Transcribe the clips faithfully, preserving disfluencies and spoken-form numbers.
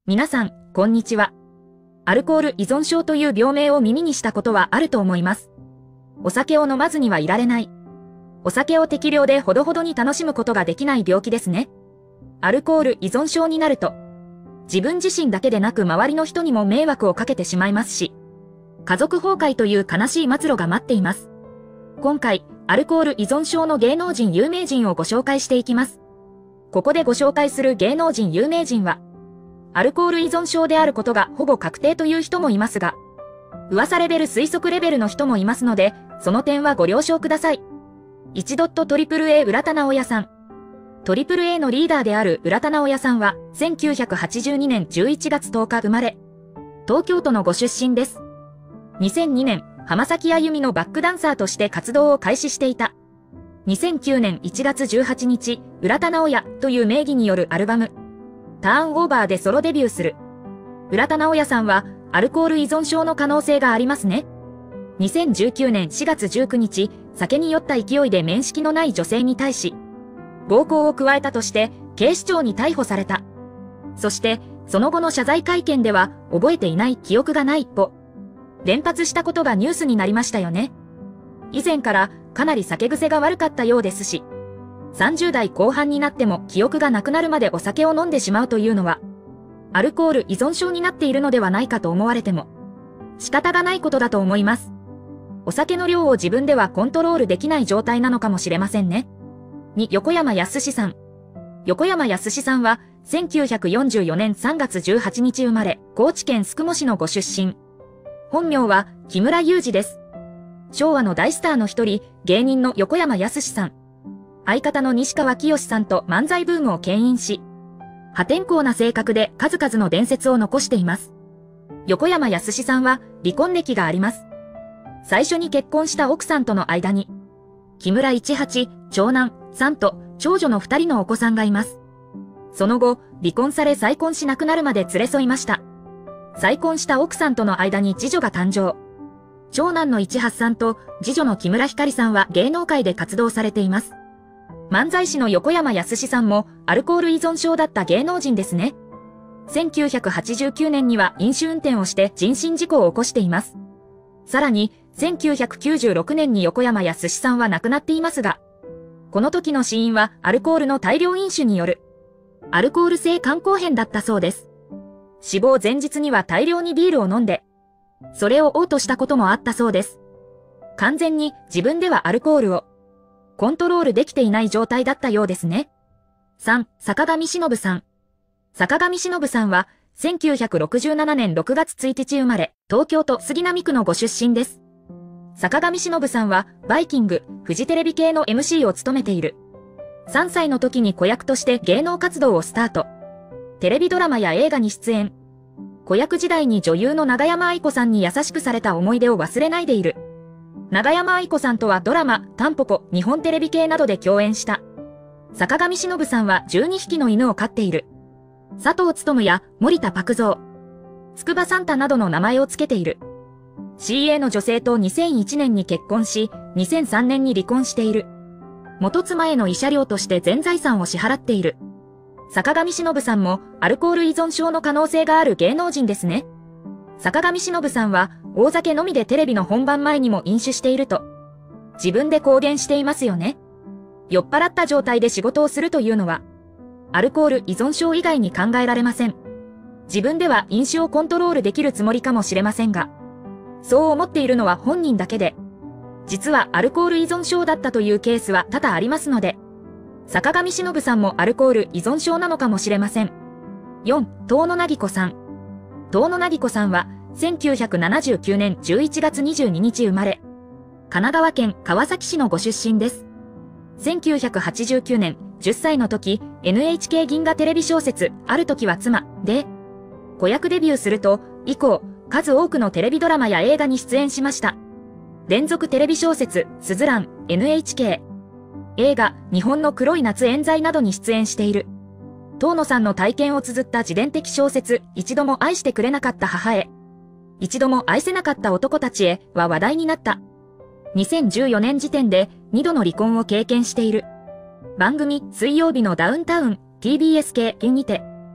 皆さん、こんにちは。アルコール依存症という病名を耳にしたことはあると思います。お酒を飲まずにはいられない。お酒を適量でほどほどに楽しむことができない病気ですね。アルコール依存症になると、自分自身だけでなく周りの人にも迷惑をかけてしまいますし、家族崩壊という悲しい末路が待っています。今回、アルコール依存症の芸能人有名人をご紹介していきます。ここでご紹介する芸能人有名人は、アルコール依存症であることがほぼ確定という人もいますが、噂レベル推測レベルの人もいますので、その点はご了承ください。いちドット トリプルエー 浦田直也さん。トリプルエー のリーダーである浦田直也さんは、せんきゅうひゃくはちじゅうにねんじゅういちがつとおか生まれ、東京都のご出身です。にせんにねん、浜崎あゆみのバックダンサーとして活動を開始していた。にせんきゅうねんいちがつじゅうはちにち、浦田直也という名義によるアルバム、ターンオーバーでソロデビューする。浦田直也さんは、アルコール依存症の可能性がありますね。にせんじゅうきゅうねんしがつじゅうくにち、酒に酔った勢いで面識のない女性に対し、暴行を加えたとして、警視庁に逮捕された。そして、その後の謝罪会見では、覚えていない、記憶がないと、連発したことがニュースになりましたよね。以前から、かなり酒癖が悪かったようですし、さんじゅうだいこう半になっても記憶がなくなるまでお酒を飲んでしまうというのは、アルコール依存症になっているのではないかと思われても、仕方がないことだと思います。お酒の量を自分ではコントロールできない状態なのかもしれませんね。に、横山やすしさん。横山やすしさんは、せんきゅうひゃくよんじゅうよねんさんがつじゅうはちにち生まれ、高知県宿毛市のご出身。本名は、木村祐二です。昭和の大スターの一人、芸人の横山やすしさん。相方の西川きよしさんと漫才ブームを牽引し、破天荒な性格で数々の伝説を残しています。横山やすしさんは離婚歴があります。最初に結婚した奥さんとの間に、木村一八、長男、さんと長女の二人のお子さんがいます。その後、離婚され再婚しなくなるまで連れ添いました。再婚した奥さんとの間に次女が誕生。長男の一八さんと次女の木村ひかりさんは芸能界で活動されています。漫才師の横山やすしさんもアルコール依存症だった芸能人ですね。せんきゅうひゃくはちじゅうきゅうねんには飲酒運転をして人身事故を起こしています。さらに、せんきゅうひゃくきゅうじゅうろくねんに横山やすしさんは亡くなっていますが、この時の死因はアルコールの大量飲酒によるアルコール性肝硬変だったそうです。死亡前日には大量にビールを飲んで、それを嘔吐したこともあったそうです。完全に自分ではアルコールをコントロールできていない状態だったようですね。さん、坂上忍さん。坂上忍さんは、せんきゅうひゃくろくじゅうななねんろくがつついたち生まれ、東京都杉並区のご出身です。坂上忍さんは、バイキング、フジテレビ系の エムシー を務めている。さんさいの時に子役として芸能活動をスタート。テレビドラマや映画に出演。子役時代に女優の永山愛子さんに優しくされた思い出を忘れないでいる。永山愛子さんとはドラマ、タンポポ、日本テレビ系などで共演した。坂上忍さんはじゅうにひきの犬を飼っている。佐藤勉や森田拓三、筑波サンタなどの名前を付けている。シーエー の女性とにせんいちねんに結婚し、にせんさんねんに離婚している。元妻への慰謝料として全財産を支払っている。坂上忍さんもアルコール依存症の可能性がある芸能人ですね。坂上忍さんは大酒飲みでテレビの本番前にも飲酒していると自分で公言していますよね。酔っ払った状態で仕事をするというのはアルコール依存症以外に考えられません。自分では飲酒をコントロールできるつもりかもしれませんが、そう思っているのは本人だけで、実はアルコール依存症だったというケースは多々ありますので、坂上忍さんもアルコール依存症なのかもしれません。よん、遠野なぎこさん。遠野なぎこさんは、せんきゅうひゃくななじゅうきゅうねんじゅういちがつにじゅうににち生まれ、神奈川県川崎市のご出身です。せんきゅうひゃくはちじゅうきゅうねん、じゅっさいの時、エヌエイチケー 銀河テレビ小説、ある時は妻、で、子役デビューすると、以降、数多くのテレビドラマや映画に出演しました。連続テレビ小説、すずらん、エヌエイチケー。映画、日本の黒い夏冤罪などに出演している。遠野さんの体験を綴った自伝的小説、一度も愛してくれなかった母へ。一度も愛せなかった男たちへは話題になった。にせんじゅうよねん時点でにどの離婚を経験している。番組、水曜日のダウンタウン、ティービーエス 系にて、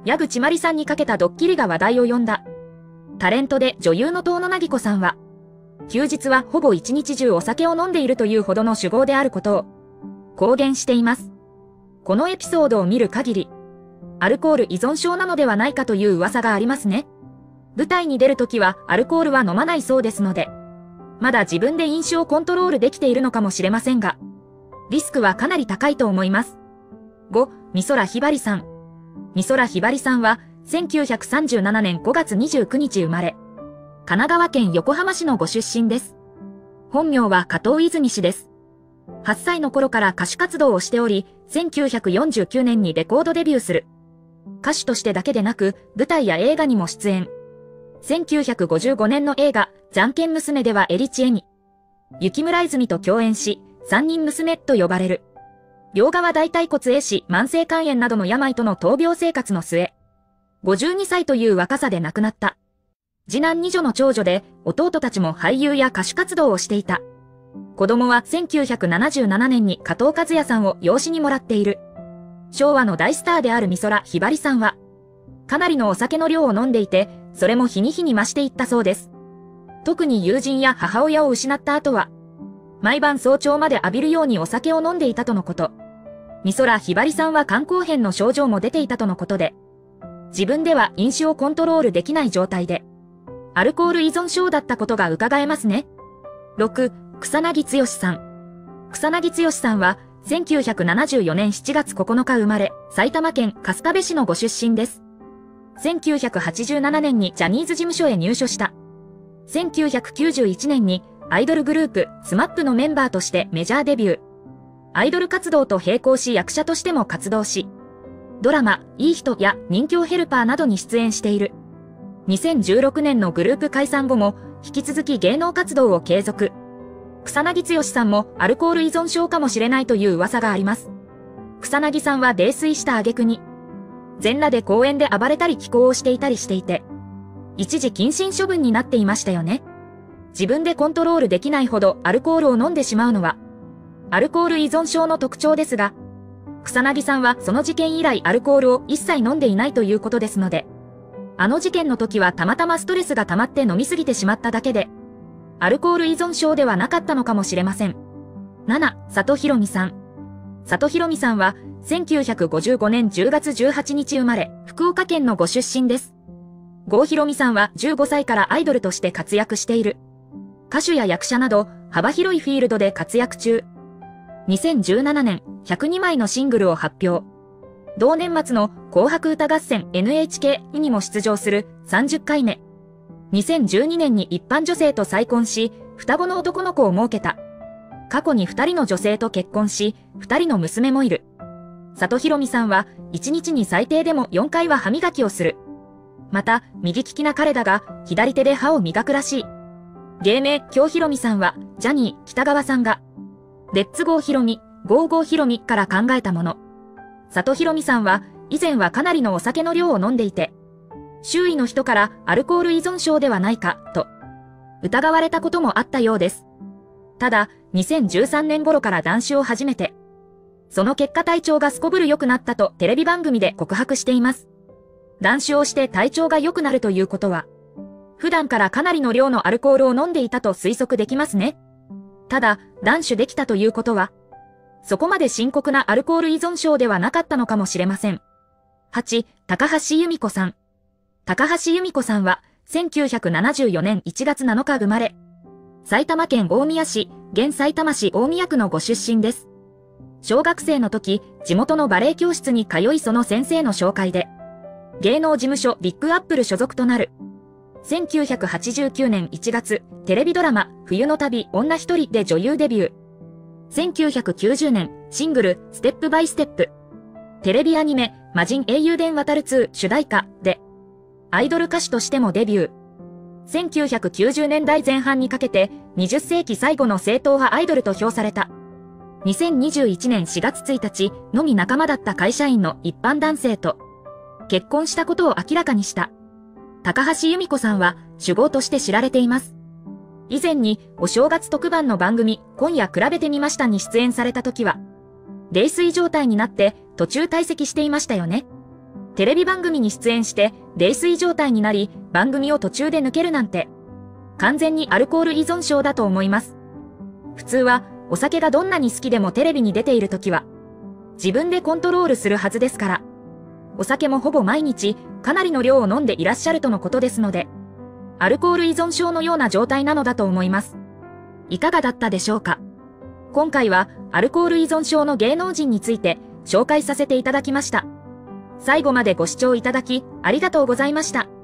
矢口真里さんにかけたドッキリが話題を呼んだ。タレントで女優の遠野なぎこさんは、休日はほぼ一日中お酒を飲んでいるというほどの酒豪であることを公言しています。このエピソードを見る限り、アルコール依存症なのではないかという噂がありますね。舞台に出るときはアルコールは飲まないそうですので、まだ自分で飲酒をコントロールできているのかもしれませんが、リスクはかなり高いと思います。ご. 美空ひばりさん。美空ひばりさんはせんきゅうひゃくさんじゅうななねんごがつにじゅうくにち生まれ、神奈川県横浜市のご出身です。本名は加藤泉氏です。はっさいの頃から歌手活動をしており、せんきゅうひゃくよんじゅうきゅうねんにレコードデビューする。歌手としてだけでなく、舞台や映画にも出演。せんきゅうひゃくごじゅうごねんの映画、じゃんけん娘ではエリチエに、雪村泉と共演し、三人娘と呼ばれる。両側大腿骨壊死、慢性肝炎などの病との闘病生活の末、ごじゅうにさいという若さで亡くなった。次男二女の長女で、弟たちも俳優や歌手活動をしていた。子供はせんきゅうひゃくななじゅうななねんに加藤和也さんを養子にもらっている。昭和の大スターである美空ひばりさんは、かなりのお酒の量を飲んでいて、それも日に日に増していったそうです。特に友人や母親を失った後は、毎晩早朝まで浴びるようにお酒を飲んでいたとのこと。美空ひばりさんは肝硬変の症状も出ていたとのことで、自分では飲酒をコントロールできない状態で、アルコール依存症だったことが伺えますね。ろく. 草薙剛さん。草薙剛さんは、せんきゅうひゃくななじゅうよねんしちがつここのか生まれ、埼玉県春日部市のご出身です。せんきゅうひゃくはちじゅうななねんにジャニーズ事務所へ入所した。せんきゅうひゃくきゅうじゅういちねんにアイドルグループスマップのメンバーとしてメジャーデビュー。アイドル活動と並行し役者としても活動し、ドラマ、いい人や人形ヘルパーなどに出演している。にせんじゅうろくねんのグループ解散後も引き続き芸能活動を継続。草薙剛さんもアルコール依存症かもしれないという噂があります。草薙さんは泥酔した挙句に、全裸で公園で暴れたり寄稿をしていたりしていて、一時謹慎処分になっていましたよね。自分でコントロールできないほどアルコールを飲んでしまうのは、アルコール依存症の特徴ですが、草薙さんはその事件以来アルコールを一切飲んでいないということですので、あの事件の時はたまたまストレスが溜まって飲みすぎてしまっただけで、アルコール依存症ではなかったのかもしれません。なな. 里ひろみさん。里ひろみさんは、せんきゅうひゃくごじゅうごねんじゅうがつじゅうはちにち生まれ、福岡県のご出身です。郷ひろみさんはじゅうごさいからアイドルとして活躍している。歌手や役者など、幅広いフィールドで活躍中。にせんじゅうななねん、ひゃくにまいのシングルを発表。同年末の紅白歌合戦 エヌエイチケー にも出場するさんじゅっかいめ。にせんじゅうにねんに一般女性と再婚し、双子の男の子を設けた。過去にふたりの女性と結婚し、ふたりの娘もいる。里ひろみさんはいちにちに最低でもよんかいは歯磨きをする。また、右利きな彼だが、左手で歯を磨くらしい。芸名、京ひろみさんは、ジャニー、北川さんが、レッツゴーひろみ、ゴーゴーひろみから考えたもの。里ひろみさんは、以前はかなりのお酒の量を飲んでいて、周囲の人からアルコール依存症ではないか、と、疑われたこともあったようです。ただ、にせんじゅうさんねん頃から断酒を始めて、その結果体調がすこぶる良くなったとテレビ番組で告白しています。断酒をして体調が良くなるということは、普段からかなりの量のアルコールを飲んでいたと推測できますね。ただ、断酒できたということは、そこまで深刻なアルコール依存症ではなかったのかもしれません。はち. 高橋由美子さん。高橋由美子さんは、せんきゅうひゃくななじゅうよねんいちがつなのか生まれ、埼玉県大宮市、現埼玉市大宮区のご出身です。小学生の時、地元のバレエ教室に通いその先生の紹介で、芸能事務所ビッグアップル所属となる。せんきゅうひゃくはちじゅうきゅうねんいちがつ、テレビドラマ、冬の旅、女一人で女優デビュー。せんきゅうひゃくきゅうじゅうねん、シングル、ステップバイステップ。テレビアニメ、魔人英雄伝渡るに主題歌で、アイドル歌手としてもデビュー。せんきゅうひゃくきゅうじゅうねんだいぜん半にかけて、にじゅっせいき最後の正統派アイドルと評された。にせんにじゅういちねんしがつついたちのみ仲間だった会社員の一般男性と、結婚したことを明らかにした。高橋由美子さんは、酒豪として知られています。以前に、お正月特番の番組、今夜比べてみましたに出演された時は、泥酔状態になって途中退席していましたよね。 テレビ番組に出演して泥酔状態になり、番組を途中で抜けるなんて、完全にアルコール依存症だと思います。普通は、お酒がどんなに好きでもテレビに出ているときは、自分でコントロールするはずですから。お酒もほぼ毎日、かなりの量を飲んでいらっしゃるとのことですので、アルコール依存症のような状態なのだと思います。いかがだったでしょうか。今回は、アルコール依存症の芸能人について、紹介させていただきました。最後までご視聴いただき、ありがとうございました。